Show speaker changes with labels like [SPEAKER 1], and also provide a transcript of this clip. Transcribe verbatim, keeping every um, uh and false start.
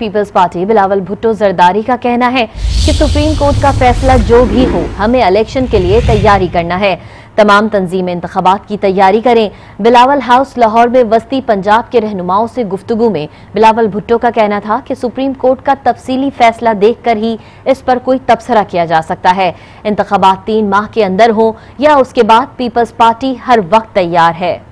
[SPEAKER 1] Peoples party Bilawal Bhutto Zardari का कहना है कि सुप्रीम कोर्ट का फैसला जो भी हो, हमें इलेक्शन के लिए तैयारी करना है। तमाम तंजीमें इंतखाबात की तैयारी करें। बिलावल हाउस लाहौर में वस्ती पंजाब के रहनुमाओं से गुफ्तगू में बिलावल भुट्टो का कहना था कि सुप्रीम कोर्ट का तफसीली फैसला देखकर ही इस पर कोई तबसरा किया जा सकता है। इंतखाबात तीन माह के अंदर हो या उसके बाद पीपल्स पार्टी हर वक्त तैयार है।